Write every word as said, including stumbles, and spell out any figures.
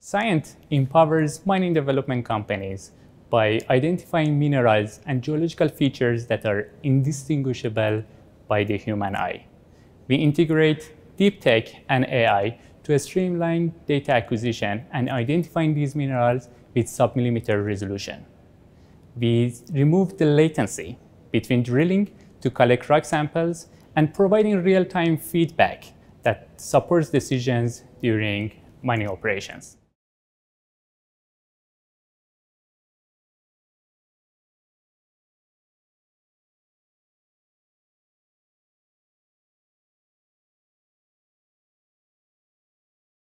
Scient empowers mining development companies by identifying minerals and geological features that are indistinguishable by the human eye. We integrate deep tech and A I to streamline data acquisition and identifying these minerals with sub-millimeter resolution. We remove the latency between drilling to collect rock samples and providing real-time feedback that supports decisions during mining operations.